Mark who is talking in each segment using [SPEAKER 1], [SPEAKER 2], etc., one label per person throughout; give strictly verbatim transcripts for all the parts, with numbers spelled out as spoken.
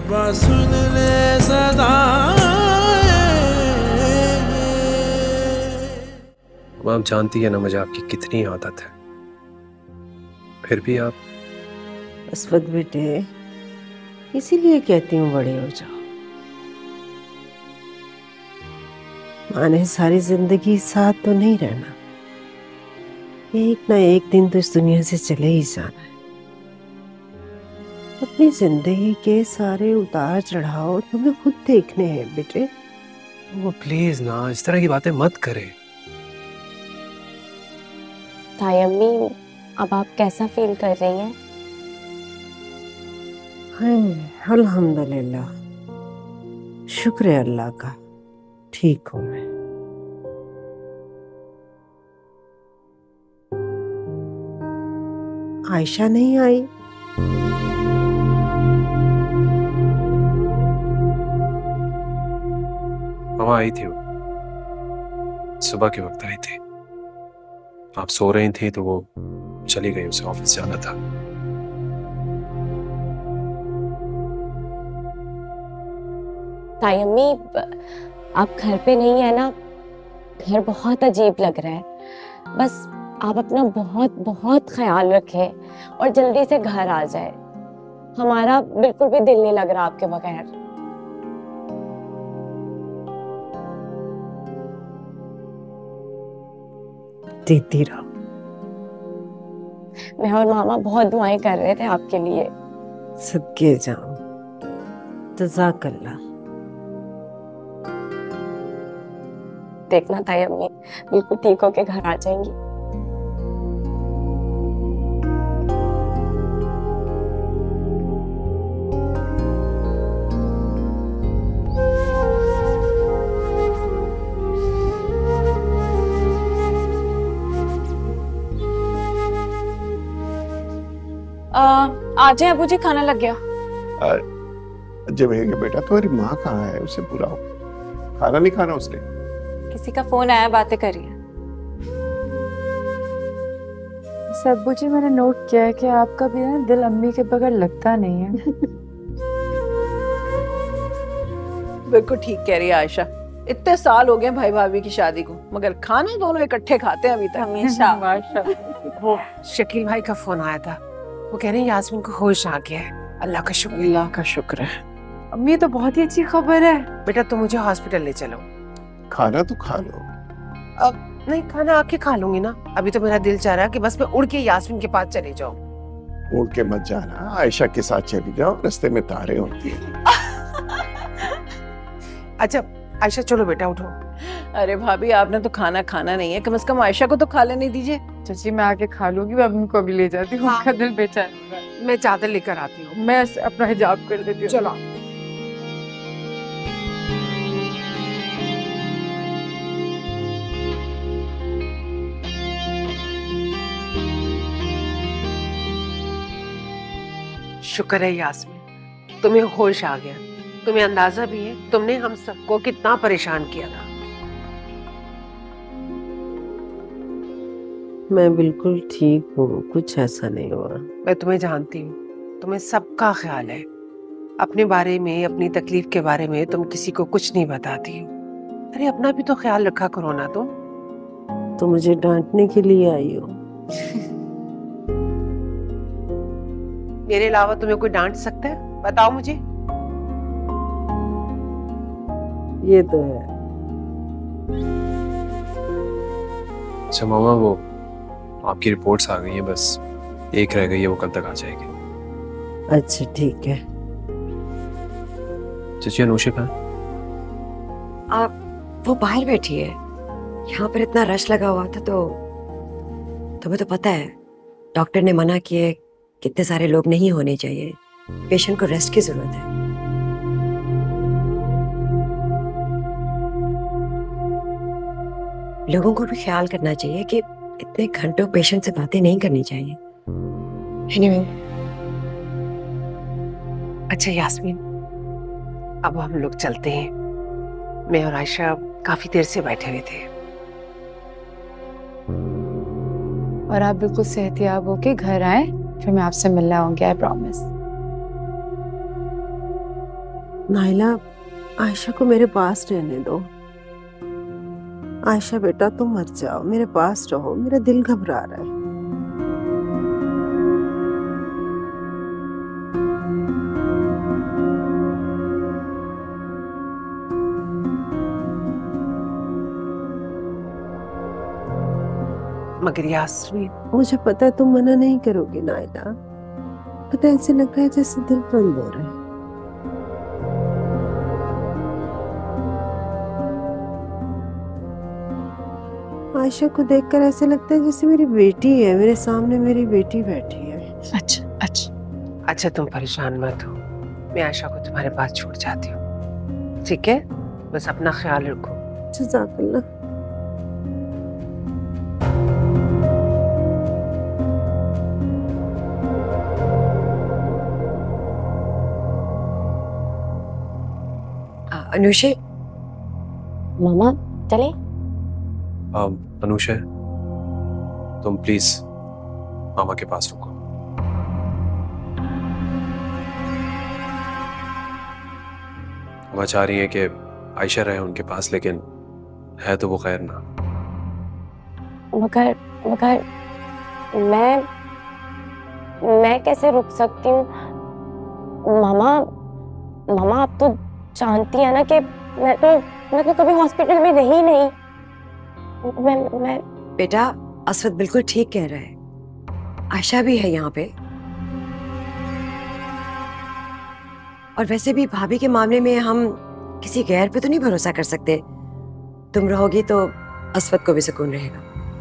[SPEAKER 1] बस सुन ले सदाएं।
[SPEAKER 2] आप जानती है ना मुझे आपकी कितनी आदत है, फिर भी आप।
[SPEAKER 3] अस्वद बेटे, इसीलिए कहती हूँ बड़े हो जाओ। माँ ने सारी जिंदगी साथ तो नहीं रहना, एक ना एक दिन तो इस दुनिया से चले ही जाना है। अपनी जिंदगी के सारे उतार चढ़ाव तुम्हें खुद देखने हैं बेटे।
[SPEAKER 2] वो प्लीज ना इस तरह की बातें मत करें।
[SPEAKER 4] ताई अम्मी, अब आप कैसा फील कर रही हैं?
[SPEAKER 3] हाय अल्हम्दुलिल्लाह, शुक्र है अल्लाह का, ठीक हूँ मैं। आयशा नहीं आई?
[SPEAKER 2] मामा आई थी, वो सुबह के वक्त आई थी। आप सो रही थी तो वो चली गई, उसे ऑफिस जाना था।
[SPEAKER 4] ताई अम्मी, आप घर पे नहीं है ना? घर बहुत अजीब लग रहा है। बस आप अपना बहुत बहुत ख्याल रखें और जल्दी से घर आ जाए। हमारा बिल्कुल भी दिल नहीं लग रहा आपके बगैर।
[SPEAKER 3] देती रहो।
[SPEAKER 4] मैं और मामा बहुत दुआएं कर रहे थे आपके लिए।
[SPEAKER 3] सदके जाऊं। जज़ाकल्लाह।
[SPEAKER 4] देखना ताई अम्मी, बिल्कुल ठीक होके घर आ जाएंगी।
[SPEAKER 5] आ जाए अबू जी, खाना लग गया।
[SPEAKER 6] जब है बेटा तुम्हारी माँ कहाँ है, उसे बुलाओ। खाना नहीं खाना उसने?
[SPEAKER 5] किसी का फोन आया, बातें करिए।
[SPEAKER 7] अब्बू जी, मैंने नोट किया है कि आपका भी ना दिल अम्मी के बगैर लगता नहीं है।
[SPEAKER 8] बिल्कुल ठीक कह रही है आयशा। इतने साल हो गए भाई भाभी की शादी को, मगर खाना दोनों इकट्ठे खाते हैं अभी तक हमेशा।
[SPEAKER 3] वो शकील भाई का फोन आया था, वो कह रहे हैं यास्मीन को होश आ गया है। अल्लाह का शुक्र,
[SPEAKER 8] अल्लाह का शुक्र है।
[SPEAKER 7] अम्मी, तो बहुत ही अच्छी खबर है।
[SPEAKER 3] बेटा तुम मुझे हॉस्पिटल ले चलो।
[SPEAKER 6] खाना तो खा लो।
[SPEAKER 3] अब नहीं, खाना आके खा लूंगी ना। अभी तो मेरा दिल चाह रहा है कि बस मैं उड़ के यास्मीन के पास चले जाऊं।
[SPEAKER 6] उड़ के मत जाना, आयशा के साथ चली जाओ, रास्ते में तारे होती है।
[SPEAKER 3] अच्छा आयशा, चलो बेटा उठो।
[SPEAKER 8] अरे भाभी, आपने तो खाना खाना नहीं है, कम से कम आयशा को तो खा लेने दीजिए।
[SPEAKER 7] चाची, मैं आके खा लूंगी, मैं उनको अभी ले जाती हूँ। उनका दिल बेचैन हो रहा है।
[SPEAKER 3] मैं चादर लेकर आती हूँ।
[SPEAKER 7] मैं अपना हिजाब कर लेती हूँ।
[SPEAKER 3] चलो। शुक्र है यास्मीन, तुम्हें होश आ गया। तुम्हें अंदाजा भी है तुमने हम सबको कितना परेशान किया था। मैं बिल्कुल ठीक हूँ, कुछ ऐसा नहीं हुआ। मैं तुम्हें जानती हूँ, तुम्हें सबका ख्याल है। अपने बारे में, अपनी तकलीफ के बारे में तुम किसी को कुछ नहीं बताती हो। अरे अपना भी तो ख्याल रखा करो ना तुम। तो मुझे डांटने के लिए आई हो? मेरे अलावा तुम्हें कोई डांट सकता है? बताओ मुझे। ये तो है।
[SPEAKER 2] अच्छा मामा, वो आपकी रिपोर्ट्स आ गई हैं, बस एक रह गई है, वो कल तक आ जाएगी।
[SPEAKER 3] अच्छा ठीक है।
[SPEAKER 2] चाची अनुषा कहाँ?
[SPEAKER 9] आप वो बाहर बैठी है। यहाँ पर इतना रश लगा हुआ था तो तुम्हें तो पता है डॉक्टर ने मना किए, कितने सारे लोग नहीं होने चाहिए, पेशेंट को रेस्ट की जरूरत है। लोगों को भी ख्याल करना चाहिए कि इतने घंटों पेशेंट से बातें नहीं करनी चाहिए। anyway,
[SPEAKER 3] अच्छा यास्मीन, अब हम लोग चलते हैं। मैं और आयशा काफी देर से बैठे हुए थे।
[SPEAKER 7] और आप बिल्कुल सेहतियाब होके घर आए, फिर मैं आपसे मिलने आऊंगी, आई प्रॉमिस।
[SPEAKER 3] नाइला, आयशा को मेरे पास रहने दो। आयशा बेटा, तुम मत जाओ, मेरे पास रहो, मेरा दिल घबरा रहा है। मगर यास्मीन, मुझे पता है तुम मना नहीं करोगे नाइला। पता है, ऐसे लग रहा है जैसे दिल बंद हो रहा है। आयशा को देखकर ऐसे लगता है जैसे मेरी बेटी है, मेरे सामने मेरी बेटी बैठी है।
[SPEAKER 5] अच्छा अच्छा
[SPEAKER 3] अच्छा, तुम परेशान मत हो, मैं आयशा को तुम्हारे पास छोड़ जाती हूँ, ठीक है? बस अपना ख्याल रखो। जज़ाकल्लाह।
[SPEAKER 9] अनुषे,
[SPEAKER 4] मामा चले?
[SPEAKER 2] um, अनुषा, तुम प्लीज मामा के पास रुको। वह चाह रही है कि आयशा रहे उनके पास, लेकिन है तो वो खैर ना।
[SPEAKER 4] मगर मगर मैं मैं कैसे रुक सकती हूँ? मामा मामा आप तो जानती है ना कि मैं तो मैं तो कभी हॉस्पिटल में रही नहीं। मैं मैं
[SPEAKER 9] बेटा असवद बिल्कुल ठीक कह रहा है, आयशा भी है यहाँ पे। और वैसे भी भाभी के मामले में हम किसी गैर पे तो नहीं भरोसा कर सकते। तुम रहोगी तो असवद को भी सुकून रहेगा।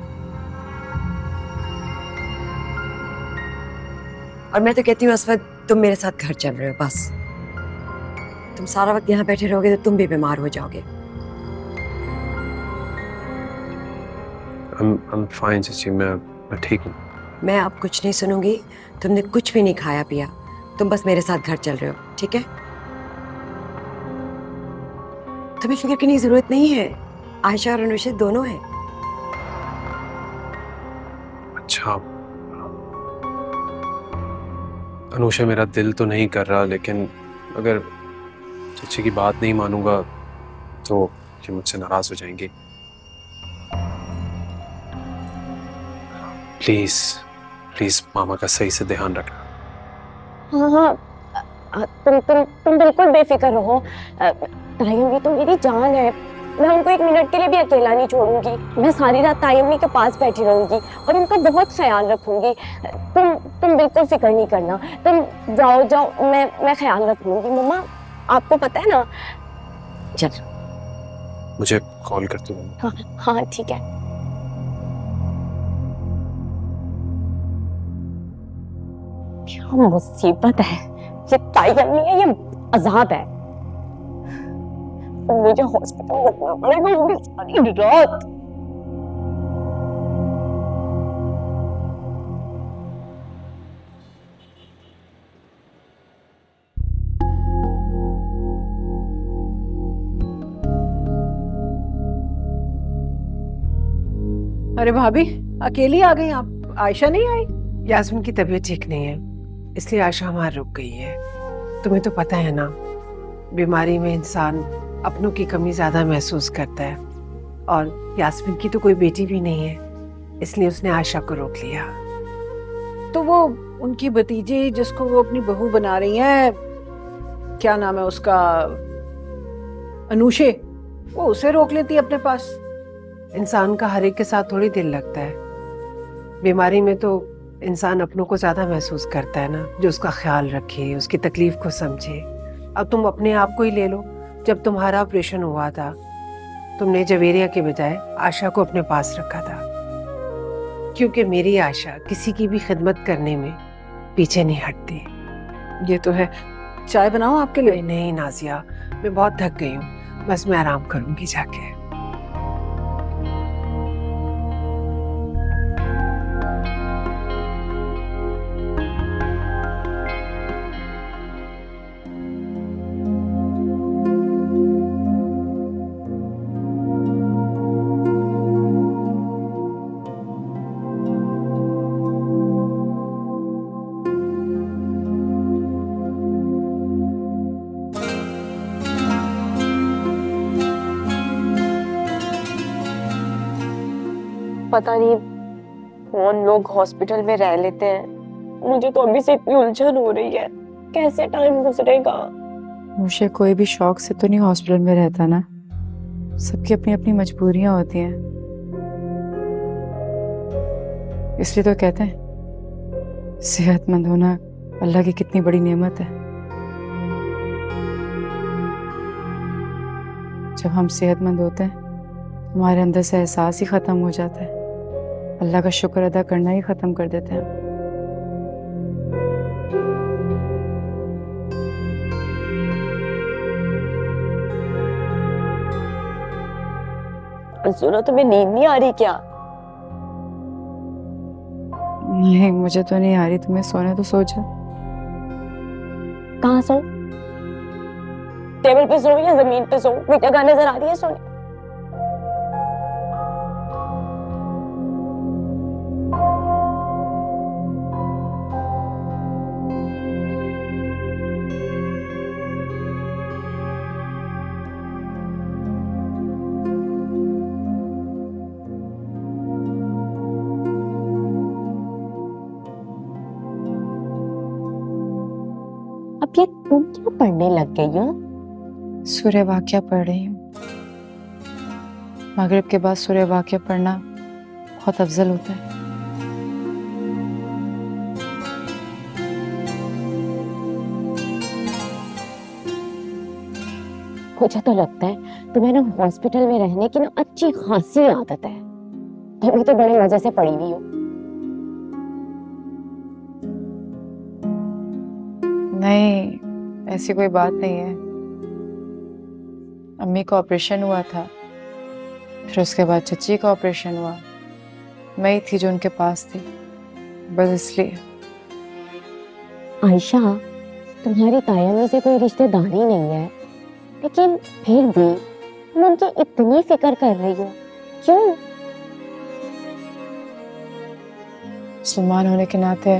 [SPEAKER 9] और मैं तो कहती हूँ असवद, तुम मेरे साथ घर चल रहे हो बस। तुम सारा वक्त यहाँ बैठे रहोगे तो तुम भी बीमार हो जाओगे।
[SPEAKER 2] I'm, I'm fine चाची, मैं मैं ठीक हूँ।
[SPEAKER 9] मैं अब कुछ नहीं सुनूंगी। तुमने कुछ भी नहीं खाया पिया, तुम बस मेरे साथ घर चल रहे हो, ठीक है? तुम्हें फिक्र करने की जरूरत नहीं है, आयशा और अनुषा दोनों हैं।
[SPEAKER 2] अच्छा अनुषा, मेरा दिल तो नहीं कर रहा, लेकिन अगर चाची की बात नहीं मानूंगा तो ये मुझसे नाराज हो जाएंगी। प्लीज प्लीज मामा का सही से ध्यान रखना।
[SPEAKER 4] हाँ हाँ, तुम तुम तुम बिल्कुल बेफिक्र रहो। तायम्मी तो मेरी जान है, मैं उनको एक मिनट के लिए भी अकेला नहीं छोड़ूंगी। मैं सारी रात तायम्मी के पास बैठी रहूंगी और उनका बहुत ख्याल रखूंगी। तुम तुम बिल्कुल फिक्र नहीं करना। तुम जाओ जाओ, मैं मैं ख्याल रख लूंगी। मम्मा आपको पता है ना।
[SPEAKER 9] चल,
[SPEAKER 2] मुझे कॉल कर दो।
[SPEAKER 4] हाँ हाँ ठीक है। क्या मुसीबत है, ये तायम्मी है, ये अजाब है। मुझे हॉस्पिटल रखना पड़ेगा पूरी सारी रात।
[SPEAKER 8] अरे भाभी, अकेली आ गई आप? आयशा नहीं आई?
[SPEAKER 3] यास्मीन की तबीयत ठीक नहीं है, इसलिए आयशा हमारे रुक गई है। तुम्हें तो पता है ना, बीमारी में इंसान अपनों की कमी ज्यादा महसूस करता है, और यास्मीन की तो कोई बेटी भी नहीं है, इसलिए उसने आयशा को रोक लिया।
[SPEAKER 8] तो वो उनकी भतीजी जिसको वो अपनी बहू बना रही है, क्या नाम है उसका, अनुषे, वो उसे रोक लेती है अपने पास।
[SPEAKER 3] इंसान का हर एक के साथ थोड़ी दिल लगता है। बीमारी में तो इंसान अपनों को ज्यादा महसूस करता है ना, जो उसका ख्याल रखे, उसकी तकलीफ को समझे। अब तुम अपने आप को ही ले लो, जब तुम्हारा ऑपरेशन हुआ था तुमने जवेरिया के बजाय आशा को अपने पास रखा था, क्योंकि मेरी आशा किसी की भी खिदमत करने में पीछे नहीं हटती।
[SPEAKER 8] ये तो है। चाय बनाओ आपके लिए?
[SPEAKER 3] नहीं नाजिया, मैं बहुत थक गई हूँ, बस मैं आराम करूंगी जाके।
[SPEAKER 4] पता नहीं कौन लोग हॉस्पिटल में रह लेते हैं। मुझे तो अभी से इतनी उलझन हो रही है, कैसे टाइम गुजरेगा।
[SPEAKER 7] मुझे कोई भी शौक से तो नहीं हॉस्पिटल में रहता ना, सबकी अपनी अपनी मजबूरियां होती हैं। इसलिए तो कहते हैं सेहतमंद होना अल्लाह की कितनी बड़ी नेमत है। जब हम सेहतमंद होते हैं हमारे अंदर से एहसास ही खत्म हो जाता है, अल्लाह का शुक्र अदा करना ही खत्म कर देते हैं।
[SPEAKER 4] सुनो, तुम्हें नींद नहीं आ रही क्या?
[SPEAKER 7] नहीं, मुझे तो नहीं आ रही। तुम्हें सोने तो सो जा।
[SPEAKER 4] कहाँ सो? टेबल पे सो या जमीन पे सो? बेटा कहाँ नजर आ रही है सोने? अब ये तुम क्या पढ़ने लग गई हो?
[SPEAKER 7] सूर्य वाक्या पढ़ रही हूँ। मगरिब के बाद सूर्य वाक्या पढ़ना बहुत अफजल होता है।
[SPEAKER 4] मुझे तो लगता है तुम्हें ना हॉस्पिटल में रहने की ना अच्छी खासी आदत है, तभी तो बड़े मजे से पढ़ी हुई हो।
[SPEAKER 7] नहीं, ऐसी कोई बात नहीं है। अम्मी का ऑपरेशन हुआ था, फिर उसके बाद चची का ऑपरेशन हुआ। मैं ही थी जो उनके पास थी, बस इसलिए।
[SPEAKER 4] आयशा, तुम्हारी ताया में से कोई रिश्तेदारी नहीं है, लेकिन फिर भी तुम उनकी इतनी फिक्र कर रही हो, क्यों?
[SPEAKER 7] मुसलमान होने के नाते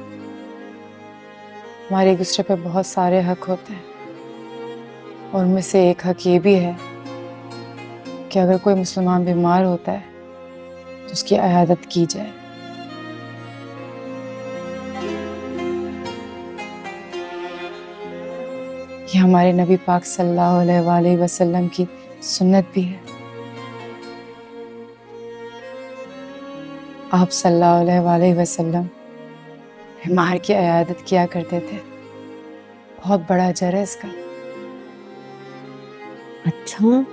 [SPEAKER 7] हमारे एक दूसरे पे बहुत सारे हक होते हैं, और उनमें से एक हक ये भी है कि अगर कोई मुसलमान बीमार होता है तो उसकी इयादत की जाए। ये हमारे नबी पाक सल्लल्लाहु अलैहि वसल्लम की सुन्नत भी है। आप सल्लल्लाहु अलैहि वसल्लम बीमार की इयादत किया करते थे। बहुत बड़ा अजर है इसका।
[SPEAKER 4] अच्छा,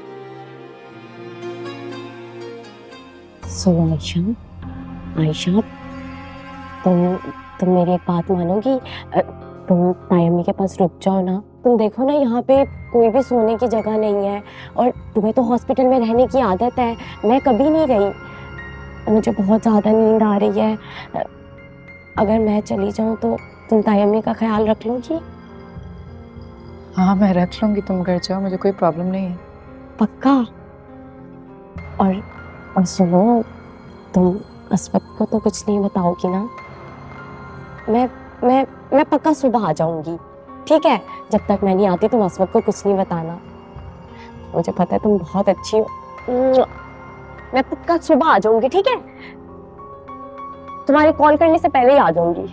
[SPEAKER 4] सो आयशा, आयशा तुम तुम मेरी एक बात मानोगी? तुम तायम्मी के पास रुक जाओ ना। तुम देखो ना, यहाँ पे कोई भी सोने की जगह नहीं है, और तुम्हें तो हॉस्पिटल में रहने की आदत है, मैं कभी नहीं रही। मुझे बहुत ज़्यादा नींद आ रही है। अगर मैं चली जाऊँ तो तुम तायम्मी का ख्याल रख लोगी?
[SPEAKER 7] हाँ, मैं रख लूंगी, तुम घर जाओ, मुझे कोई प्रॉब्लम नहीं है।
[SPEAKER 4] पक्का? और और सुनो, तुम अस्वद को तो कुछ नहीं बताओगी ना? मैं मैं मैं पक्का सुबह आ जाऊंगी, ठीक है? जब तक मैं नहीं आती तुम अस्वद को कुछ नहीं बताना। मुझे पता है तुम बहुत अच्छी हो। मैं पक्का सुबह आ जाऊंगी, ठीक है? तुम्हारे कॉल करने से पहले ही आ जाऊंगी।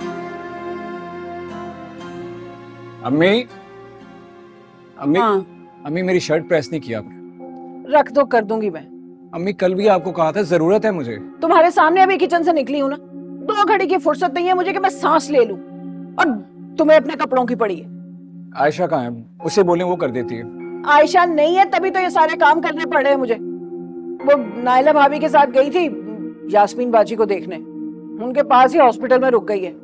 [SPEAKER 6] अम्मी, अम्मी,
[SPEAKER 8] हाँ
[SPEAKER 1] अम्मी मेरी शर्ट प्रेस नहीं किया आपने।
[SPEAKER 8] रख दो, कर दूंगी मैं।
[SPEAKER 1] अम्मी कल भी आपको कहा था जरूरत है मुझे।
[SPEAKER 8] तुम्हारे सामने अभी किचन से निकली हूँ ना, दो घड़ी की फुर्सत नहीं है मुझे कि मैं सांस ले लूं, और तुम्हें अपने कपड़ों की पड़ी है।
[SPEAKER 1] आयशा कहाँ है? उसे बोले वो कर देती है।
[SPEAKER 8] आयशा नहीं है तभी तो ये सारे काम करने पड़ रहे हैं मुझे। वो नायला भाभी के साथ गई थी यास्मीन बाजी को देखने, उनके पास ही हॉस्पिटल में रुक गई है।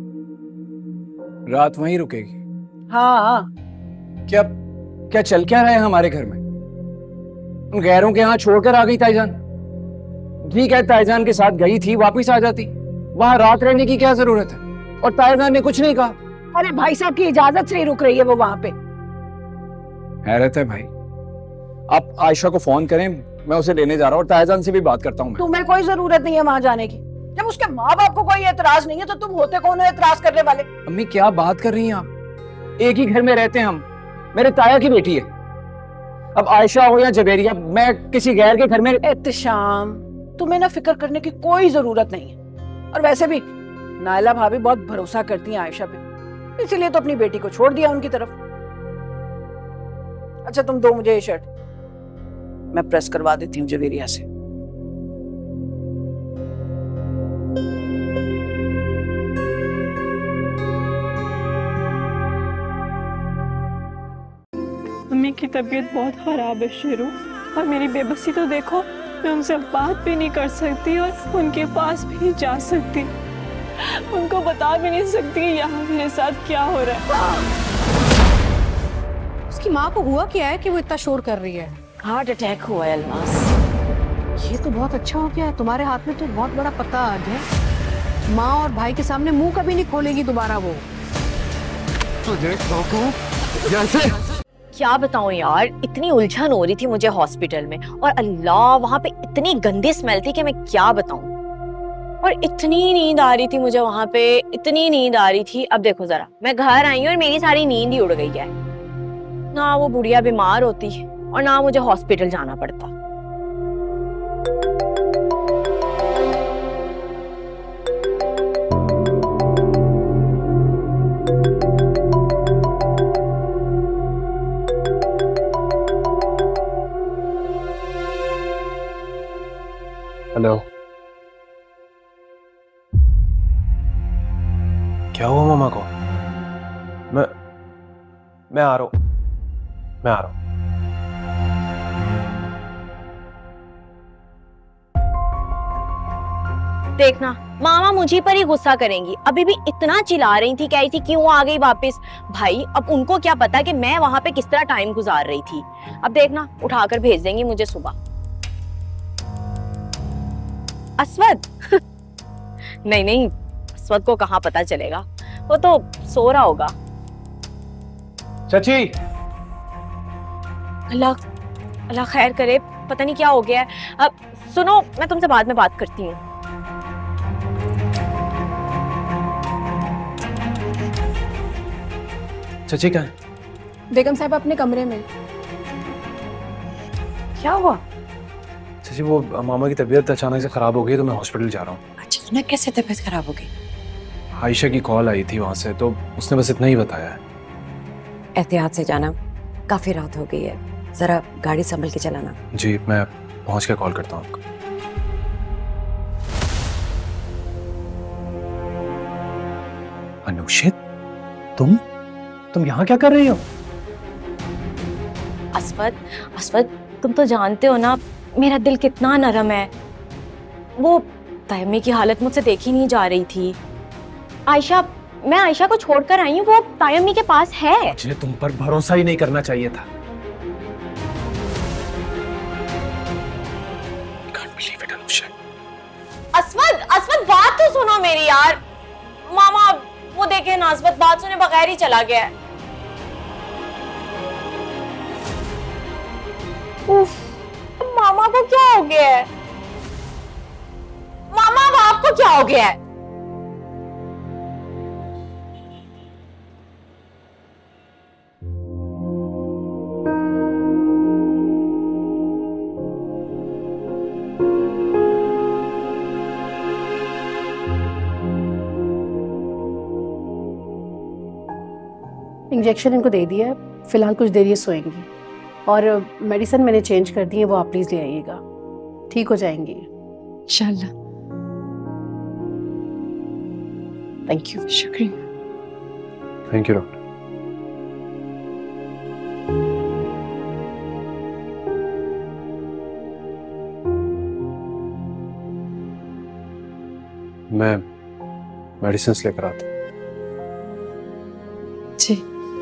[SPEAKER 1] रात वहीं रुकेगी?
[SPEAKER 8] हाँ हाँ।
[SPEAKER 1] क्या क्या चल क्या रहा है हमारे घर में? उन गैरों के यहाँ छोड़कर आ गई ताईजान। ठीक है, ताईजान के साथ गई थी, वापस आ जाती। वहां रात रहने की क्या जरूरत है? और ताईजान ने कुछ नहीं कहा।
[SPEAKER 8] अरे भाई साहब की इजाजत से ही रुक रही है वो वहां पे।
[SPEAKER 1] हैरत है भाई। आप आयशा को फोन करें, मैं उसे लेने जा रहा हूँ और ताईजान से भी बात करता हूँ।
[SPEAKER 8] तुम्हें कोई जरूरत नहीं है वहां जाने की। जब उसके माँ बाप को कोई एतराज नहीं है तो तुम होते कौन हो एतराज करने वाले?
[SPEAKER 1] अम्मी क्या बात कर रही हैं आप? एक ही घर में रहते हैं हम, मेरे ताया की बेटी है। अब आयशा हो या जबेरिया, मैं किसी गैर के घर में।
[SPEAKER 8] एहतिशाम, तुम्हें ना फिक्र करने की कोई जरूरत नहीं है। और वैसे भी नायला भाभी बहुत भरोसा करती हैं आयशा पे, इसीलिए तो अपनी बेटी को छोड़ दिया उनकी तरफ। अच्छा तुम दो मुझे ये शर्ट, मैं प्रेस करवा देती हूँ जवेरिया से।
[SPEAKER 5] मम्मी की तबीयत बहुत खराब है शेरू, और मेरी बेबसी तो देखो, मैं उनसे बात भी नहीं कर सकती और उनके पास भी नहीं जा सकती, उनको बता भी नहीं सकती कि यहाँ मेरे साथ क्या हो रहा है।
[SPEAKER 10] उसकी माँ को हुआ क्या है कि वो इतना शोर कर रही है?
[SPEAKER 4] हार्ट अटैक हुआ है अल्मास।
[SPEAKER 10] ये तो बहुत अच्छा हो गया है, तुम्हारे हाथ में तो बहुत बड़ा पता आ गया। माँ और भाई के सामने मुंह कभी नहीं खोलेगी दोबारा वो।
[SPEAKER 6] तुझे जैसे
[SPEAKER 4] क्या बताऊं यार, इतनी उलझन हो रही थी मुझे हॉस्पिटल में, और अल्लाह वहां पे इतनी गंदी स्मेल थी कि मैं क्या बताऊं। और इतनी नींद आ रही थी मुझे वहां पे, इतनी नींद आ रही थी। अब देखो जरा, मैं घर आई हूँ और मेरी सारी नींद ही उड़ गई है। ना वो बुढ़िया बीमार होती और ना मुझे हॉस्पिटल जाना पड़ता।
[SPEAKER 2] हेलो, क्या हुआ मामा को? मैं मैं आ रहा हूं, मैं आ रहा हूं।
[SPEAKER 4] देखना मामा मुझे पर ही गुस्सा करेंगी। अभी भी इतना चिल्ला रही थी, कह रही थी क्यों आ गई वापस। भाई अब उनको क्या पता कि मैं वहां पे किस तरह टाइम गुजार रही थी। अब देखना उठाकर भेज देंगी मुझे सुबह। अस्वद नहीं नहीं, अस्वद को कहाँ पता चलेगा, वो तो सो रहा होगा।
[SPEAKER 2] चाची,
[SPEAKER 4] अल्लाह अल्लाह खैर करे, पता नहीं क्या हो गया है। अब सुनो, मैं तुमसे बाद में बात करती हूँ।
[SPEAKER 2] चाची कहाँ है?
[SPEAKER 10] बेगम साहब अपने कमरे में।
[SPEAKER 8] क्या हुआ?
[SPEAKER 2] चाची वो मामा की तबीयत अचानक से खराब हो गई तो मैं हॉस्पिटल जा रहा हूँ।
[SPEAKER 9] अचानक कैसे तबीयत खराब हो गई?
[SPEAKER 2] आयशा की कॉल आई थी वहां से, तो उसने बस इतना ही बताया है।
[SPEAKER 9] एहतियात से जाना, काफी रात हो गई है, जरा गाड़ी संभल के चलाना।
[SPEAKER 2] जी, मैं पहुंच के कॉल करता हूँ आपको। अनुषित, तुम तुम यहाँ क्या कर रही हो?
[SPEAKER 4] अस्वद अस्वद तुम तो जानते हो ना मेरा दिल कितना नरम है। वो तायम्मी की हालत मुझसे देखी नहीं जा रही थी। आयशा, मैं आयशा को छोड़कर आई हूँ, वो तायम्मी के पास है।
[SPEAKER 2] मुझे तुम पर भरोसा ही नहीं करना चाहिए था। Can't believe it, Anusha.
[SPEAKER 4] Aswad Aswad बात तो सुनो मेरी यार। मामा वो देखे ना, अस्वद बात सुने बगैर ही चला गया है। उफ, मामा को क्या हो गया है? मामा अब आपको क्या हो गया है?
[SPEAKER 10] इंजेक्शन इनको दे दिया है, फिलहाल कुछ देर ये सोएंगी। और मेडिसिन मैंने चेंज कर दी है, वो आप प्लीज ले आइएगा, ठीक हो जाएंगी
[SPEAKER 7] इंशाल्लाह।
[SPEAKER 10] Thank you.
[SPEAKER 7] शुक्रिया।
[SPEAKER 2] Thank you doctor. मैं मेडिसिन लेकर आता हूँ।
[SPEAKER 7] जी।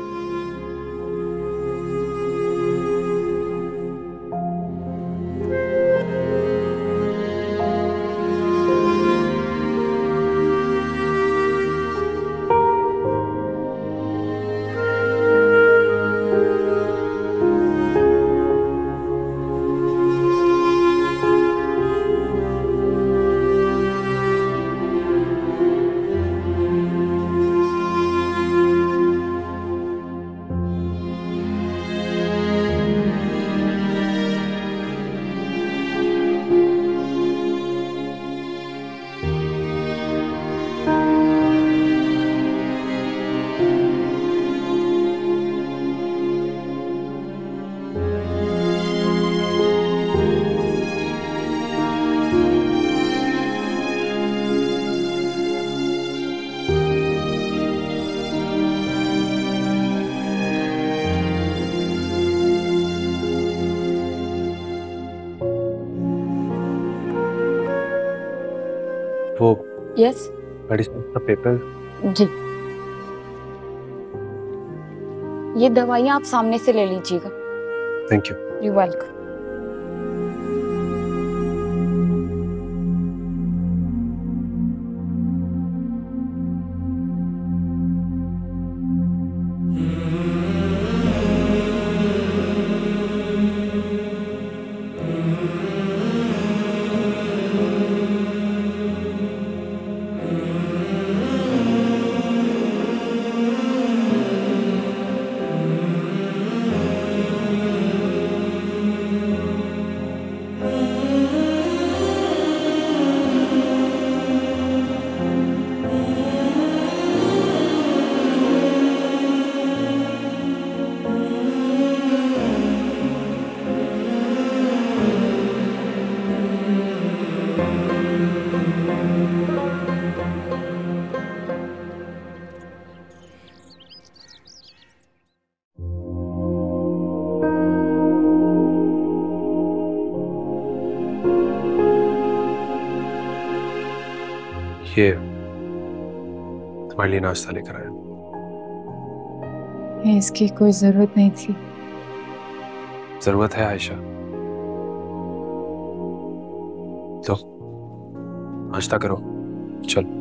[SPEAKER 2] वो
[SPEAKER 7] यस।
[SPEAKER 2] मेडिसिन का पेपर।
[SPEAKER 7] जी। ये दवाइयाँ आप सामने से ले लीजिएगा।
[SPEAKER 2] Thank you.
[SPEAKER 7] You welcome.
[SPEAKER 2] ये तुम्हारे लिए नाश्ता लेकर आया।
[SPEAKER 7] इसकी कोई जरूरत नहीं थी।
[SPEAKER 2] जरूरत है आयशा। तो नाश्ता करो, चलो।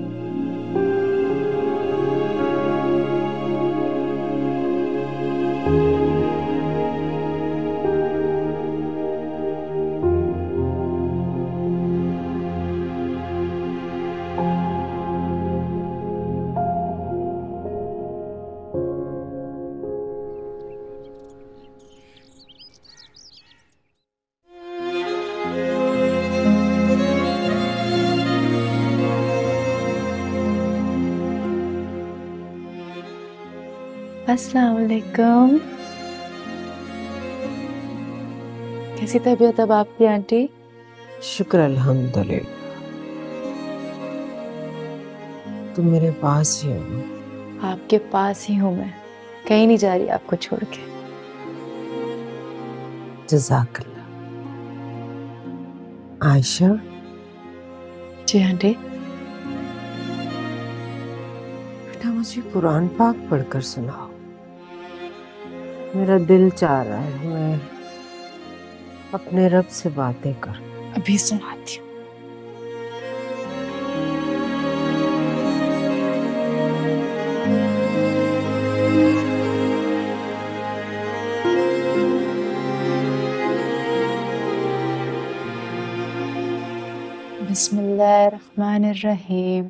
[SPEAKER 7] अस्सलाम वालेकुम। कैसी तबीयत अब आपकी आंटी?
[SPEAKER 3] शुक्र अल्हम्दुलिल्लाह, तुम मेरे पास ही हो।
[SPEAKER 7] आपके पास ही हूँ मैं, कहीं नहीं जा रही आपको छोड़ के।
[SPEAKER 3] जज़ाकल्लाह। आयशा।
[SPEAKER 7] जी आंटी।
[SPEAKER 3] बेटा मुझे कुरान पाक पढ़कर सुनाओ, मेरा दिल चाह रहा है मैं अपने रब से बातें कर।
[SPEAKER 7] अभी सुनाती हूँ। बिस्मिल्लाहिर्रहमानिर्रहीम।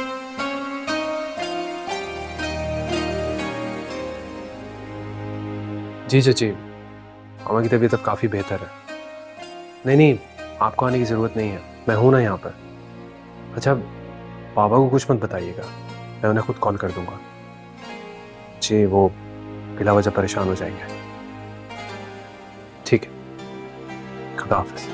[SPEAKER 2] जी चाची, मामा की तबीयत अब काफ़ी बेहतर है। नहीं नहीं, आपको आने की ज़रूरत नहीं है, मैं हूं ना यहाँ पर। अच्छा, पापा को कुछ मत बताइएगा, मैं उन्हें खुद कॉल कर दूंगा। जी, वो बिला वजह परेशान हो जाएंगे। खुदा हाफिज।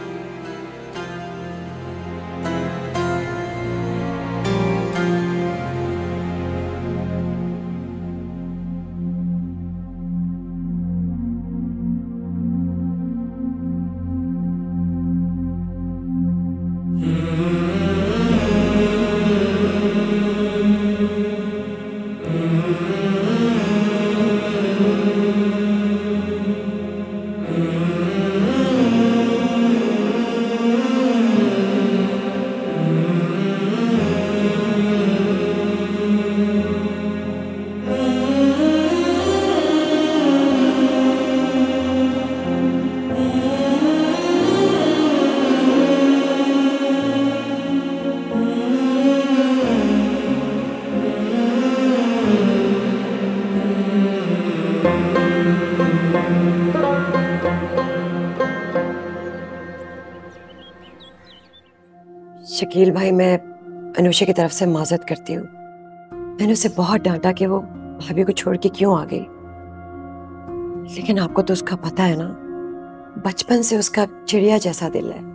[SPEAKER 9] शकील भाई, मैं अनुषा की तरफ से माजरत करती हूँ। मैंने उसे बहुत डांटा कि वो भाभी को छोड़ के क्यों आ गई, लेकिन आपको तो उसका पता है ना, बचपन से उसका चिड़िया जैसा दिल है।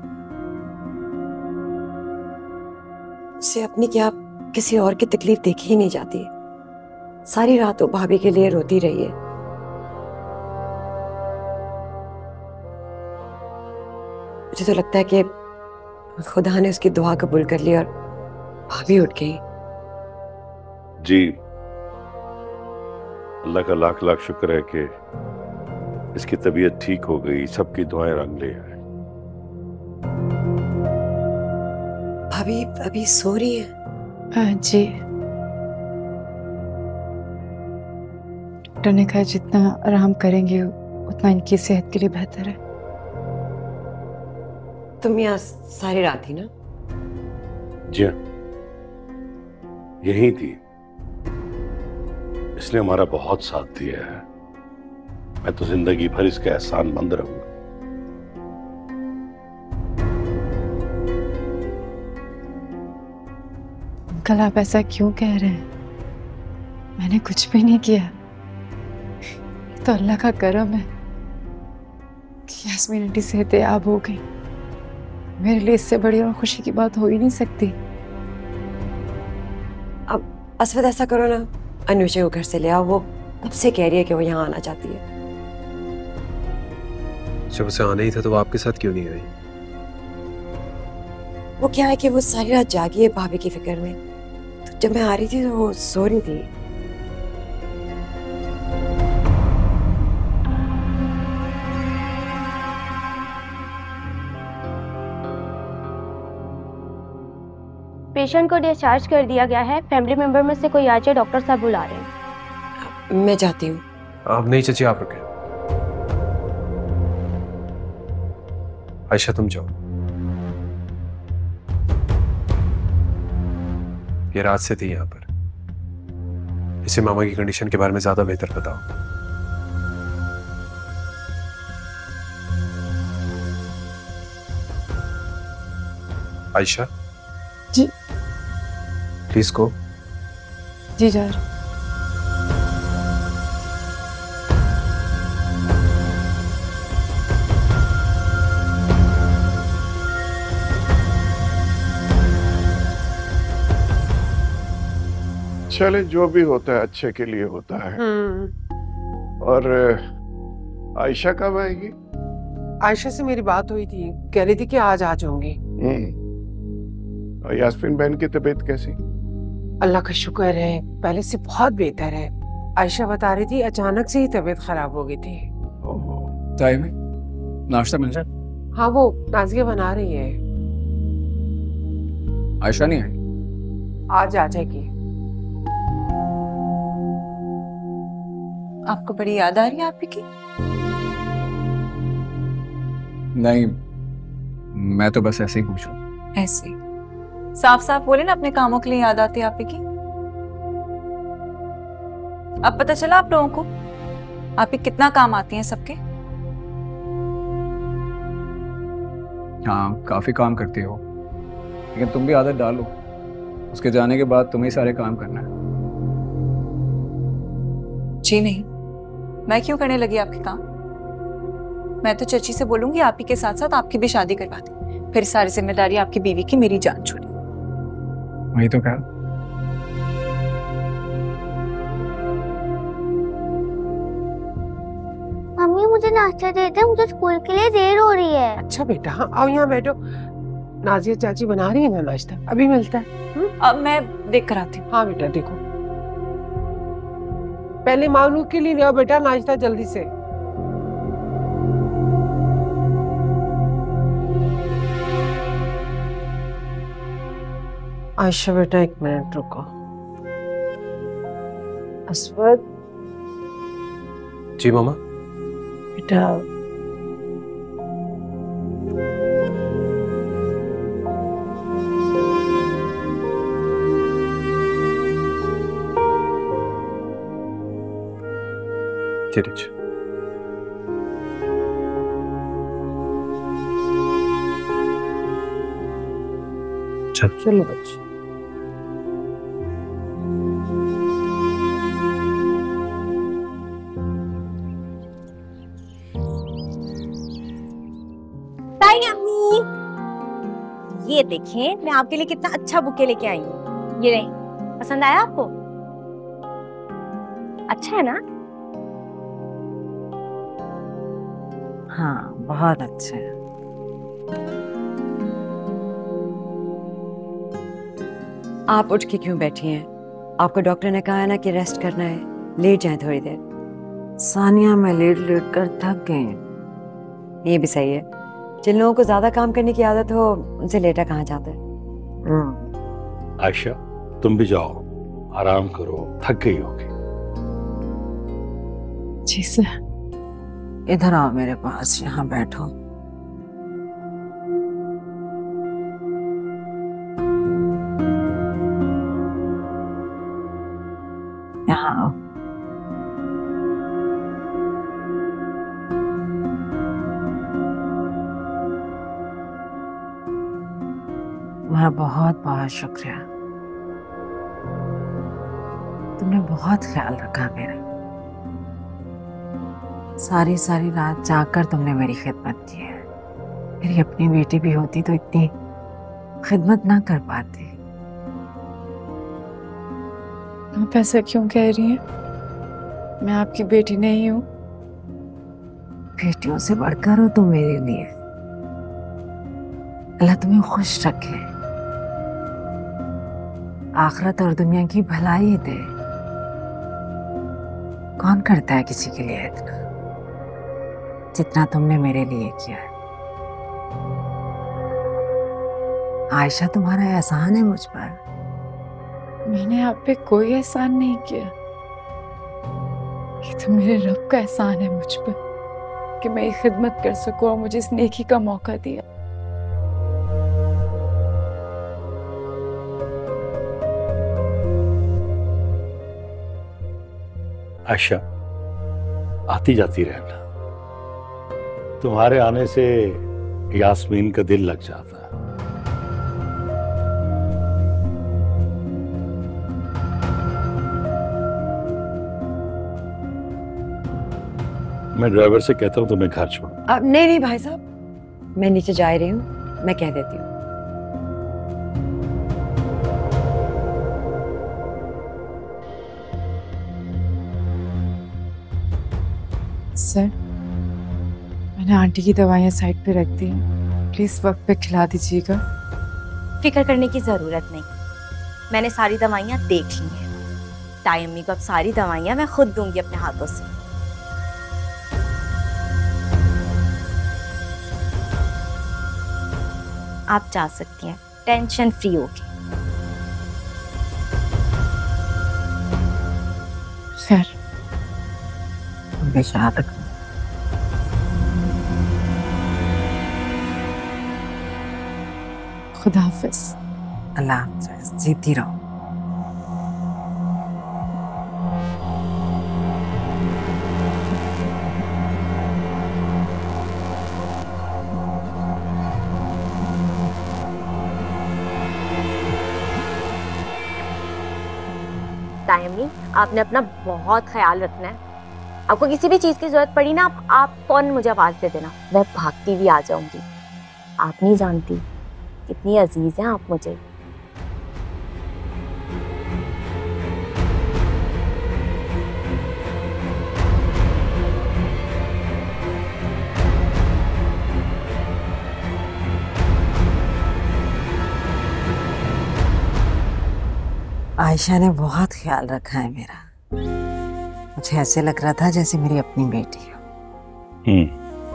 [SPEAKER 9] उसे अपनी क्या किसी और की तकलीफ देखी ही नहीं जाती। सारी रात वो भाभी के लिए रोती रही है। मुझे तो लगता है कि खुदा ने उसकी दुआ कबूल कर ली और भाभी उठ गई।
[SPEAKER 6] जी, अल्लाह का लाख लाख शुक्र है कि इसकी तबीयत ठीक हो गई, सबकी दुआएं रंग ले आए।
[SPEAKER 9] भाभी अभी सो रही है?
[SPEAKER 7] आ, जी, डॉक्टर ने कहा जितना आराम करेंगे उतना इनकी सेहत के लिए बेहतर है।
[SPEAKER 9] तुम यहाँ सारी रात थी ना?
[SPEAKER 6] जी हाँ, यही थी। इसने हमारा बहुत साथ दिया है। मैं तो जिंदगी भर इसका एहसानमंद रहूंगा।
[SPEAKER 7] अंकल, आप ऐसा क्यों कह रहे हैं? मैंने कुछ भी नहीं किया। तो अल्लाह का करम है कि यास्मीन आंटी सेहतयाब हो गई। मेरे लिए इससे बड़ी और खुशी की बात हो ही नहीं सकती।
[SPEAKER 9] अब असवद ऐसा करो ना, अनुषा को घर से ले आओ। वो कब से कह रही है कि वो यहाँ आना चाहती है।
[SPEAKER 2] जब उसे आना ही था तो वो आपके साथ क्यों नहीं आई?
[SPEAKER 9] वो क्या है कि वो सारी रात जागी है भाभी की फिक्र में। तो जब मैं आ रही थी तो वो सो रही थी।
[SPEAKER 11] पेशेंट को डिस्चार्ज कर दिया गया है। फैमिली मेंबर में से कोई आ जाए, डॉक्टर साहब बुला रहे हैं।
[SPEAKER 9] मैं जाती हूँ।
[SPEAKER 2] आप नहीं चाची, आप रुके। आयशा तुम जाओ। ये रात से थी यहाँ पर। इसे मामा की कंडीशन के बारे में ज्यादा बेहतर बताओ। आयशा
[SPEAKER 7] जी,
[SPEAKER 2] प्लीज गो।
[SPEAKER 7] जी जा रही।
[SPEAKER 6] चले, जो भी होता है अच्छे के लिए होता है। और आयशा कब आएगी?
[SPEAKER 3] आयशा से मेरी बात हुई थी, कह रही थी कि आज आ जाऊंगी।
[SPEAKER 6] और यास्मीन बहन की तबीयत कैसी?
[SPEAKER 3] अल्लाह का शुक्र है, पहले से बहुत बेहतर है। आयशा बता रही थी अचानक से ही तबीयत खराब हो गई थी।
[SPEAKER 1] चाय में नाश्ता मिल जाए?
[SPEAKER 3] हाँ, वो नाजिया बना रही है।
[SPEAKER 1] आयशा नहीं आई?
[SPEAKER 3] आज आ जाएगी।
[SPEAKER 12] आपको बड़ी याद आ रही है आपकी?
[SPEAKER 1] नहीं, मैं तो बस ऐसे ही पूछूं।
[SPEAKER 12] ऐसे साफ साफ बोले ना, अपने कामों के लिए याद आती है आपकी। अब पता चला आप लोगों को आप ही कितना काम आती हैं सबके।
[SPEAKER 1] हाँ, काफी काम करती हो, लेकिन तुम भी आदत डालो। उसके जाने के बाद तुम्हें सारे काम करना है।
[SPEAKER 12] जी नहीं, मैं क्यों करने लगी आपके काम? मैं तो चची से बोलूंगी आप ही के साथ साथ आपकी भी शादी करवा दे, फिर सारी जिम्मेदारी आपकी बीवी की मेरी जान छोड़ी।
[SPEAKER 1] वही तो कहा।
[SPEAKER 11] मम्मी मुझे नाश्ता दे दे, मुझे स्कूल के लिए देर हो रही है।
[SPEAKER 3] अच्छा बेटा, हाँ आओ यहाँ बैठो। नाजिया चाची बना रही है ना नाश्ता, अभी मिलता है। हुँ?
[SPEAKER 12] अब मैं देख कर आती हूँ।
[SPEAKER 3] हाँ बेटा देखो, पहले मानू के लिए ले आओ बेटा नाश्ता जल्दी से। आयशा बेटा एक मिनट रुको। अस्वद।
[SPEAKER 2] जी मामा।
[SPEAKER 3] बेटा
[SPEAKER 2] चलिए। चलो
[SPEAKER 3] चलो बच्चे।
[SPEAKER 4] ये देखें मैं आपके लिए कितना अच्छा बुके लेके आई हूँ। ये रहे, पसंद आया आपको? अच्छा है ना?
[SPEAKER 13] हाँ बहुत अच्छा है।
[SPEAKER 9] आप उठ के क्यों बैठी हैं? आपको डॉक्टर ने कहा है ना कि रेस्ट करना है, लेट जाएं थोड़ी देर।
[SPEAKER 13] सानिया मैं लेट लेट कर थक गई।
[SPEAKER 9] ये भी सही है, जिन लोगों को ज्यादा काम करने की आदत हो उनसे लेटा कहाँ जाता है।
[SPEAKER 14] आयशा तुम भी जाओ, आराम करो, थक गई होगी।
[SPEAKER 7] जी सर।
[SPEAKER 13] इधर आओ मेरे पास, यहाँ बैठो। यहाँ आओ। तुम्हारा बहुत बहुत शुक्रिया, तुमने बहुत ख्याल रखा मेरा। सारी सारी रात जागकर तुमने मेरी खिदमत की है। मेरी अपनी बेटी भी होती तो इतनी खिदमत ना कर पाती।
[SPEAKER 7] आप ऐसा क्यों कह रही हैं? मैं आपकी बेटी नहीं हूँ।
[SPEAKER 13] बेटियों से बढ़कर हो तुम मेरे लिए। अल्लाह तुम्हें खुश रखे, आखिरत और दुनिया की भलाई दे। कौन करता है किसी के लिए इतना जितना तुमने मेरे लिए किया है। आयशा तुम्हारा एहसान है मुझ पर।
[SPEAKER 7] मैंने आप पे कोई एहसान नहीं किया। ये तो मेरे रब का एहसान है मुझ पर कि मैं ये खिदमत कर सकूं और मुझे इस नेकी का मौका दिया।
[SPEAKER 14] आयशा आती जाती रहना, तुम्हारे आने से यास्मीन का दिल लग जाता है। मैं ड्राइवर से कहता हूँ तुम्हें घर छोड़ो।
[SPEAKER 9] अब नहीं नहीं भाई साहब, मैं नीचे जा रही हूँ, मैं कह देती हूँ।
[SPEAKER 7] सर, मैंने आंटी की दवाइयाँ साइड पे रख दी हैं, प्लीज वक्त पे खिला दीजिएगा।
[SPEAKER 4] फिक्र करने की जरूरत नहीं, मैंने सारी दवाइयाँ देख ली हैं। ताई अम्मी को अब सारी दवाइयाँ मैं खुद दूंगी अपने हाथों से। आप जा सकती हैं टेंशन फ्री होके।
[SPEAKER 7] सर
[SPEAKER 13] बेचारा तक
[SPEAKER 7] खुदा हाफिज।
[SPEAKER 13] अल्लाह हाफिज, जीती रहो।
[SPEAKER 4] ताई अम्मी, आपने अपना बहुत ख्याल रखना है। आपको किसी भी चीज की जरूरत पड़ी ना, आप, आप फौरन मुझे आवाज दे देना, मैं भागती भी आ जाऊंगी। आप नहीं जानती कितनी अजीज हैं आप मुझे।
[SPEAKER 13] आयशा ने बहुत ख्याल रखा है मेरा। मुझे ऐसे लग रहा था जैसे मेरी अपनी बेटी हो।
[SPEAKER 14] हम्म।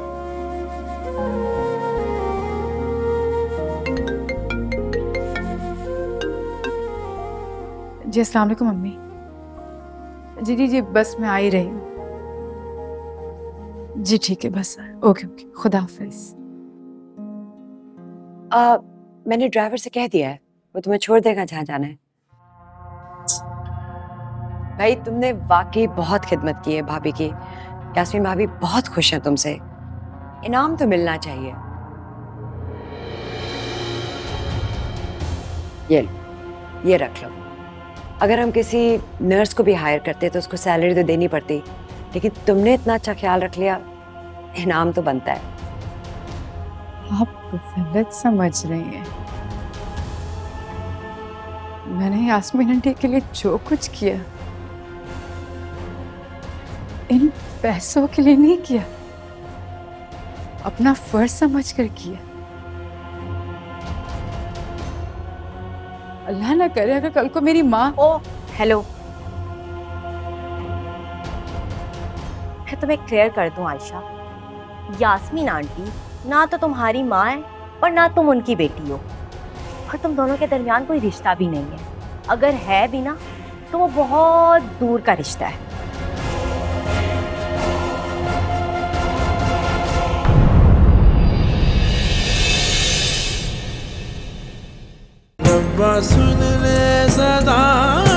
[SPEAKER 7] जी अस्सलाम वालेकुम मम्मी। जी जी जी बस मैं आ ही रही हूँ। जी ठीक है बस ओके ओके खुदा हाफिज।
[SPEAKER 9] आ, मैंने ड्राइवर से कह दिया है, वो तुम्हें छोड़ देगा जहाँ जाना है। भाई तुमने वाकई बहुत खिदमत की है भाभी की। यास्मीन भाभी बहुत खुश हैं तुमसे, इनाम तो मिलना चाहिए। ये ये रख लो। अगर हम किसी नर्स को भी हायर करते तो उसको सैलरी तो देनी पड़ती, लेकिन तुमने इतना अच्छा ख्याल रख लिया, इनाम तो बनता है।
[SPEAKER 7] आप गलत समझ रही हैं। मैंने यास्मीन आंटी के लिए जो कुछ किया इन पैसों के लिए नहीं किया, अपना फर्ज समझ कर किया। अल्लाह ना करे अगर कल को मेरी माँ।
[SPEAKER 4] ओ हेलो, मैं तुम्हें क्लियर कर दूं आयशा, यास्मीन आंटी ना तो तुम्हारी माँ है और ना तुम उनकी बेटी हो, और तुम दोनों के दरमियान कोई रिश्ता भी नहीं है। अगर है भी ना तो वो बहुत दूर का रिश्ता है।
[SPEAKER 15] सुन ले सदा